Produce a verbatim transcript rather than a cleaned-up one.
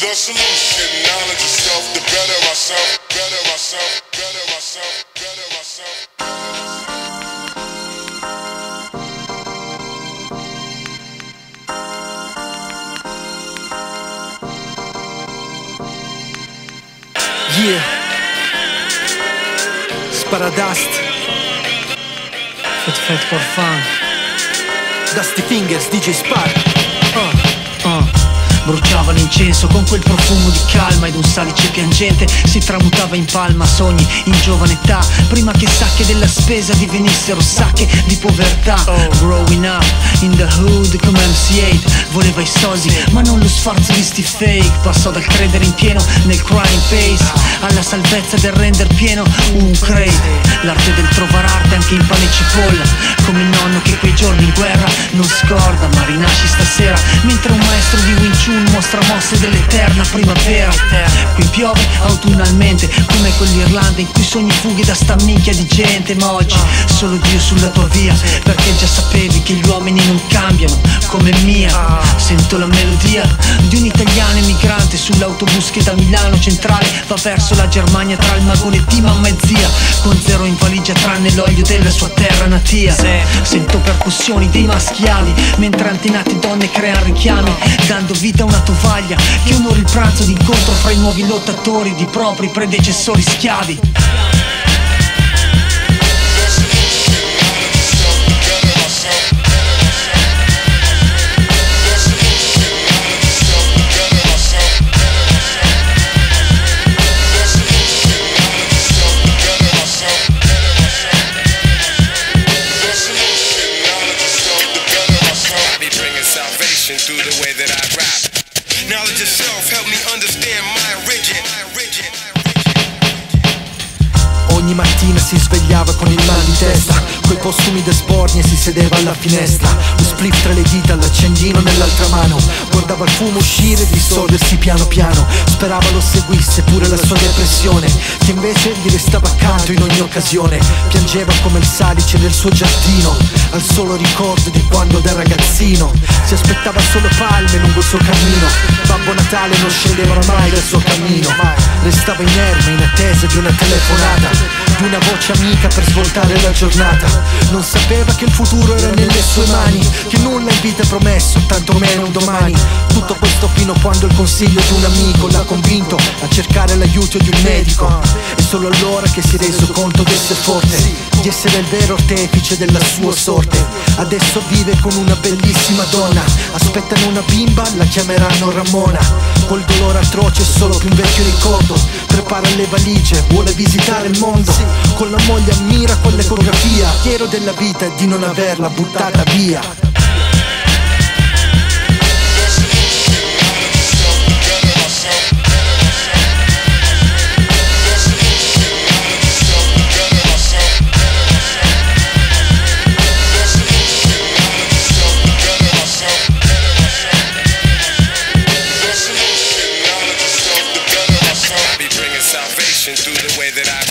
The solution, knowledge of self, to better ourselves, better ourselves, better ourselves, better ourselves. Yeah, Sparadust, Fat Fat for Fun, Dusty Fingers, D J Spark. uh, uh. Bruciava l'incenso con quel profumo di calma ed un salice piangente si tramutava in palma sogni in giovane età, prima che sacche della spesa divenissero sacche di povertà. Growing up in the hood come M C otto, voleva i soldi ma non lo sforzo di sti fake. Passò dal credere in pieno nel crime pace alla salvezza del render pieno un crate. L'arte del trovare arte anche in pane e cipolla, come il nonno che quei giorni in guerra non scorda, ma rinasci stasera mentre un maestro di Wing Chun mostra mosse dell'eterna primavera. Qui piove autunnalmente come quell'Irlanda in cui sogni fughe da sta minchia di gente. Ma oggi solo Dio sulla tua via, perché già sapevi che gli uomini non cambiano come mia. Sento la melodia di un italiano emigrante sull'autobus che da Milano centrale va verso la Germania tra il magone di mamma e zia, con zero in valigia tranne l'olio della sua terra natia. Sento percussioni dei maschiali mentre antenate donne creano richiami, dando vita a una tovaglia che onori il pranzo d'incontro fra i nuovi lottatori di propri predecessori schiavi. Through the way that I rap, knowledge of self help me understand my origin. Ogni mattina si svegliava con il mal di testa, coi postumi da sbornia e si sedeva alla finestra. Un spliff tra le dita, l'accendino nell'altra mano, guardava il fumo uscire e dissolversi piano piano. Sperava lo seguisse pure la sua depressione, che invece gli restava accanto in ogni occasione. Piangeva come il salice del suo giardino, al solo ricordo di quando da ragazzino si aspettava solo palme lungo il suo cammino. Babbo Natale non scendeva mai dal suo cammino, restava inerme in attesa di una telefonata, di una voce amica per svoltare la giornata. Non sapeva che il futuro era nelle sue mani, che nulla in vita è promesso, tantomeno un domani. Tutto questo fino a quando il consiglio di un amico l'ha convinto a cercare l'aiuto di un medico. E solo allora che si è reso conto di essere forte, di essere il vero artefice della sua sorte. Adesso vive con una bellissima donna, aspettano una bimba, la chiameranno Ramona. Col dolore atroce solo più un vecchio ricordo, prepara le valigie, vuole visitare il mondo. Con la moglie ammira quell'ecografia, fiero della vita e di non averla buttata via. Through the way that I